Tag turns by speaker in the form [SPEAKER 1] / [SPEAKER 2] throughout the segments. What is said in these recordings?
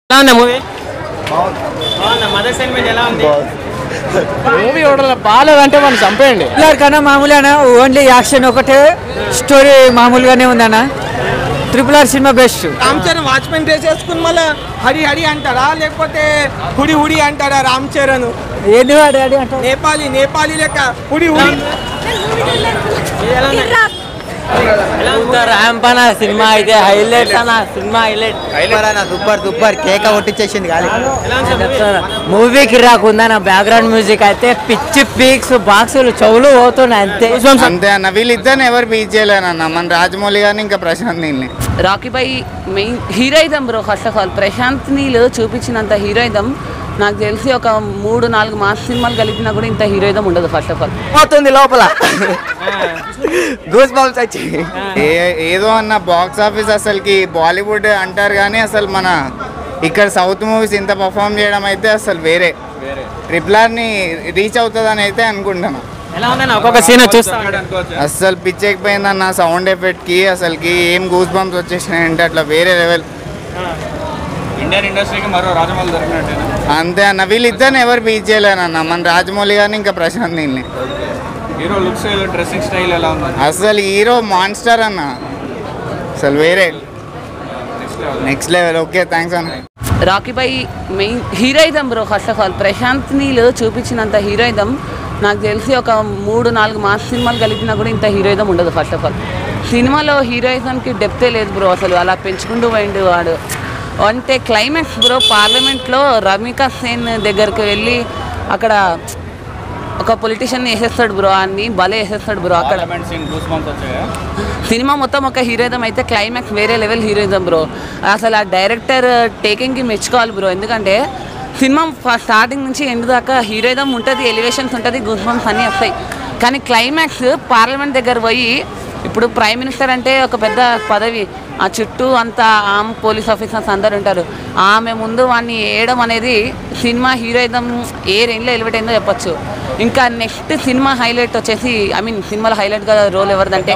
[SPEAKER 1] ఎలా ఉంది మూవీ? బాగుందా? మదర్ సెంటిమెంట్ ఎలా ఉంది?
[SPEAKER 2] మూవీ బాగాలేదంటే మనం చంపేయండి.
[SPEAKER 3] కన్నా మామూలుగా ఓన్లీ యాక్షన్ ఒకటే, స్టోరీ మామూలుగానే ఉందన్న. RRR cinema best.
[SPEAKER 4] Ram Charan watchman dress వేసుకుని మళ్ళీ హరి హరి అంటారా, లేకపోతే హుడి హుడి అంటారా? రామ్ చరణ్
[SPEAKER 3] ఏంది వాడు హరి అంటారు?
[SPEAKER 4] నేపాలి లెక్క హుడి హుడి.
[SPEAKER 5] రాంపన సినిమా అయితే హైలైట్ అన్న. సినిమా హైలైట్ సూపర్ కేక కొట్టించేసింది గాలి. మూవీకి రాకుందన్న. బ్యాక్గ్రౌండ్ మ్యూజిక్ అయితే పిచ్చి పీక్స్ బాక్సులు చెవులు పోతున్నాయి అంతే
[SPEAKER 6] అంతే అన్న. వీళ్ళిద్దరిని ఎవరు బీచ్ చేయలేనన్న. మన రాజమౌళి గారిని ఇంకా ప్రశాంత్ నీల్ని.
[SPEAKER 7] Rocky bhai main heroism bro. First of all Prashanth నీళ్ళు చూపించినంత హీరోయిజం నాకు తెలిసి ఒక 3-4 మాస్ సినిమాలు కలిపినా కూడా ఇంత హీరోయిజం ఉండదు. ఫస్ట్ ఆఫ్ ఆల్
[SPEAKER 5] పోతుంది లోపల గూస్ బంప్స్ వచ్చి
[SPEAKER 6] ఏదో అన్న బాక్స్ ఆఫీస్ అసలుకి బాలీవుడ్ అంటారు కానీ అసలు మన ఇక్కడ సౌత్ మూవీస్ ఇంత పర్ఫామ్ చేయడం అయితే అసలు వేరే. RRRని రీచ్ అవుతుందని అయితే అనుకుంటున్నా.
[SPEAKER 1] ఎలా ఉందన్న? ఒక్కొక్క సీన్ చూస్తా
[SPEAKER 6] అసలు పిచ్చెక్కిపోయిందన్న. సౌండ్ ఎఫెక్ట్కి అసలుకి ఏం గూస్ బంప్స్ వచ్చేసినాయంటే అట్లా వేరే లెవెల్.
[SPEAKER 2] ఇండియన్ ఇండస్ట్రీకి మరో రాజమౌళి దొరికినట్టు
[SPEAKER 6] అంతే అన్న. వీళ్ళిద్దరిని ఎవరు బీచ్ చేయలేనన్న. మన రాజమౌళి గారిని ఇంకా ప్రశాంత్ నీల్ని.
[SPEAKER 2] హీరో లుక్స్ డ్రెస్సింగ్ స్టైల్ ఎలా ఉంది?
[SPEAKER 6] అసలు హీరో మాన్స్టర్ అన్న. అసలు వేరే నెక్స్ట్ లెవెల్. ఓకే థ్యాంక్స్ అన్న.
[SPEAKER 7] Rocky bhai main heroism bro. First of all Prashanth నీళ్ళు చూపించినంత హీరోయిజం నాకు తెలిసి ఒక 3-4 మాస్ సినిమాలు కలిపినా కూడా ఇంత హీరోయిజం ఉండదు. ఫస్ట్ ఆఫ్ ఆల్ సినిమాలో హీరోయిజంకి డెప్తే లేదు బ్రో. అసలు అలా పెంచుకుంటూ పోయిండు వాడు. అంటే క్లైమాక్స్ బ్రో, పార్లమెంట్లో రమికా సేన్ దగ్గరికి వెళ్ళి అక్కడ ఒక పొలిటీషియన్ వేసేస్తాడు బ్రో. అన్ని భలే వేసేస్తాడు బ్రో. అక్కడ సినిమా మొత్తం ఒక హీరోయిజం అయితే క్లైమాక్స్ వేరే లెవెల్ హీరోయిజం బ్రో. అసలు ఆ డైరెక్టర్ టేకింగ్కి మెచ్చుకోవాలి బ్రో. ఎందుకంటే సినిమా స్టార్టింగ్ నుంచి ఎండ్ దాకా హీరోయిజం ఉంటుంది, ఎలివేషన్స్ ఉంటుంది, గూస్ బంప్స్ అన్నీ వస్తాయి. కానీ క్లైమాక్స్ పార్లమెంట్ దగ్గర పోయి, ఇప్పుడు ప్రైమ్ మినిస్టర్ అంటే ఒక పెద్ద పదవి, ఆ చుట్టూ అంతా ఆమ్ పోలీస్ ఆఫీసర్స్ అందరు ఉంటారు. ఆమె ముందు వాడిని వేయడం అనేది సినిమా హీరోయిజం ఏ రేంజ్లో ఎలివేట్ అయిందో చెప్పొచ్చు. ఇంకా నెక్స్ట్ సినిమా హైలైట్ వచ్చేసి, ఐ మీన్ సినిమాలో హైలైట్గా రోల్ ఎవరిదంటే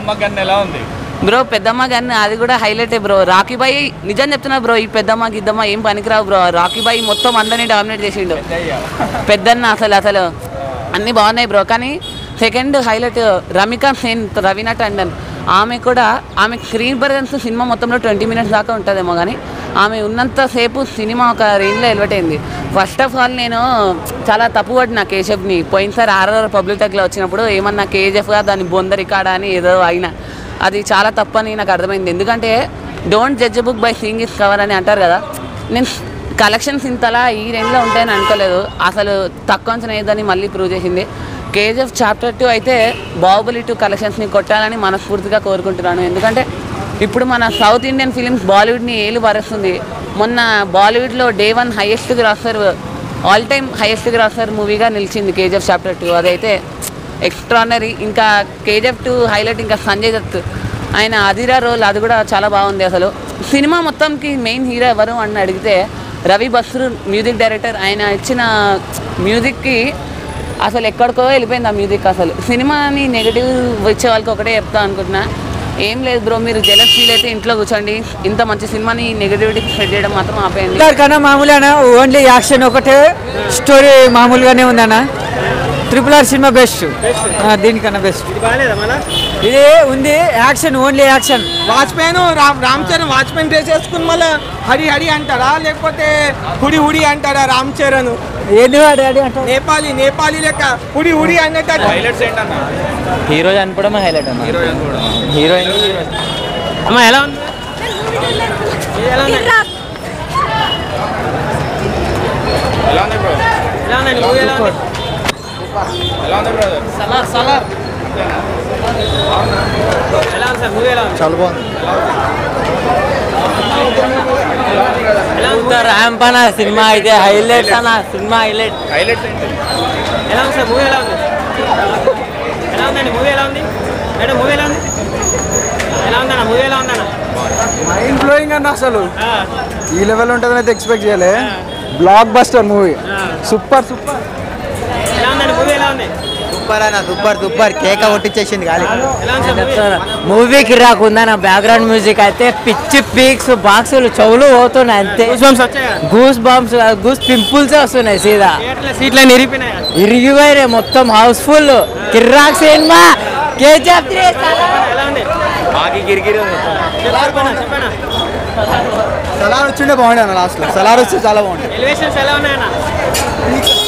[SPEAKER 7] బ్రో పెద్దమ్మ గారిని. అది కూడా హైలైటే బ్రో. రాకీ భాయ్ నిజం చెప్తున్నా బ్రో, ఈ పెద్దమ్మ గిద్దమ్మ ఏం పనికిరావు బ్రో. రాకీ భాయ్ మొత్తం అందరినీ డామినేట్ చేసిండు. పెద్దన్న అసలు అన్నీ బాగున్నాయి బ్రో. కానీ సెకండ్ హైలైట్ రమికా సేన్, రవీనా టండన్. ఆమె స్క్రీన్ ప్రెజెన్స్ సినిమా మొత్తంలో 20 minutes దాకా ఉంటుందేమో, కానీ ఆమె ఉన్నంతసేపు సినిమా ఒక రేంజ్లో ఎలివేట్ అయింది. ఫస్ట్ ఆఫ్ ఆల్ నేను చాలా తప్పుపడిన కేజీఎఫ్ని. పోయినసారి RRR పబ్లిక్ టాక్లో వచ్చినప్పుడు ఏమన్నా కేజీఎఫ్గా దాన్ని బొందరికాడ అని ఏదో అయినా, అది చాలా తప్పని నాకు అర్థమైంది. ఎందుకంటే don't judge book by seeing its cover అని అంటారు కదా. నేను కలెక్షన్స్ ఇంతలా ఈ రేంజ్లో ఉంటాయని అనుకోలేదు. అసలు తక్కువ అంచనా ఏదని మళ్ళీ ప్రూవ్ చేసింది. KGF Chapter 2 అయితే బాహుబలి 2 కలెక్షన్స్ని కొట్టాలని మనస్ఫూర్తిగా కోరుకుంటున్నాను. ఎందుకంటే ఇప్పుడు మన సౌత్ ఇండియన్ ఫిలిమ్స్ బాలీవుడ్ని ఏలు పారేస్తుంది. మొన్న బాలీవుడ్లో Day 1 highest grosser, all time highest grosser మూవీగా నిలిచింది KGF Chapter 2. అదైతే ఎక్స్ట్రానరీ. ఇంకా KGF 2 హైలైట్ ఇంకా సంజయ్ దత్, ఆయన అదిరా రోల్, అది కూడా చాలా బాగుంది. అసలు సినిమా మొత్తంకి మెయిన్ హీరో ఎవరు అని అడిగితే రవి బస్రూ మ్యూజిక్ డైరెక్టర్. ఆయన ఇచ్చిన మ్యూజిక్కి అసలు ఎక్కడికో వెళ్ళిపోయింది ఆ మ్యూజిక్. అసలు సినిమాని నెగిటివ్ వచ్చే వాళ్ళకి ఒకటే చెప్తా అనుకుంటున్నా, ఏం లేదు బ్రో, మీరు జెలస్ ఫీల్ అయితే ఇంట్లో కూర్చోండి. ఇంత మంచి సినిమాని నెగిటివిటీ స్ప్రెడ్ చేయడం మాత్రం ఆపేయండి.
[SPEAKER 3] కన్నా మామూలుగా ఓన్లీ యాక్షన్ ఒకటే, స్టోరీ మామూలుగానే ఉందన్న. RRR సినిమా బెస్ట్, దీనికన్నా బెస్ట్. ఇది ఉంది action, only action.
[SPEAKER 4] Watchman Ram Charan watchman dress వేసుకుని మళ్ళీ హరి హరి అంటారా, లేకపోతే హుడి హుడి అంటారా? రామ్ చరణ్
[SPEAKER 3] ఏంది వాడు హరి అంటారు?
[SPEAKER 4] నేపాలి లెక్క హుడి హుడి అన్నట్టు.
[SPEAKER 5] హీరో చనిపోవడం హైలైట్ అన్న. హీరోయిన్
[SPEAKER 1] అమ్మ ఎలా ఉంది? ఎలా ఉంది? ఎలా ఉంది మూవీ? ఎలా ఉంది?
[SPEAKER 6] సలార్
[SPEAKER 1] ఎలా ఉంది సార్ మూవీ? ఎలా ఉంది?
[SPEAKER 6] చాలా బాగుంది.
[SPEAKER 5] రాంపన సినిమా అయితే హైలైట్ అన్న. సినిమా హైలైట్
[SPEAKER 1] ఎలా ఉంది సార్ మూవీ? ఎలా ఉంది? ఎలా ఉందండి మూవీ? ఎలా ఉంది మేడం మూవీ? ఎలా ఉంది? ఎలా ఉందన్న మూవీ? ఎలా ఉందన్న?
[SPEAKER 3] మైండ్ బ్లోయింగ్ అన్న. అసలు ఈ లెవెల్ ఉంటుందని అయితే ఎక్స్పెక్ట్ చేయలే. Blockbuster movie, super.
[SPEAKER 1] ఎలా ఉందండి మూవీ? ఎలా ఉంది?
[SPEAKER 5] సూపర్ అన్న సూపర్ సూపర్ కేక కొట్టించేసింది గాలి
[SPEAKER 1] ఎలా ఉంది సార్ మూవీ?
[SPEAKER 5] మూవీకి రాకుందన్న బ్యాక్గ్రౌండ్ మ్యూజిక్ అయితే పిచ్చి పీక్స్ బాక్సులు చెవులు పోతున్నాయి అంతే
[SPEAKER 1] Goosebumps వచ్చాయా?
[SPEAKER 5] గూస్ బంప్స్ గూస్ పింపుల్స్ వస్తున్నాయి సీదా
[SPEAKER 1] థియేటర్లో సీట్లన్నీ ఇరిగిపోయినాయా?
[SPEAKER 5] ఇరిగిపోయినాయి మొత్తం హౌస్ఫుల్ కిర్రాక్ సినిమా కేజీఎఫ్
[SPEAKER 1] ఎలా ఉంది? చెప్పనా
[SPEAKER 3] సలార్ వచ్చిండే బాగుండే అన్న లాస్ట్లో సలార్ వస్తే చాలా బాగుండే
[SPEAKER 1] ఎలివేషన్స్ ఎలా ఉన్నాయన్నా?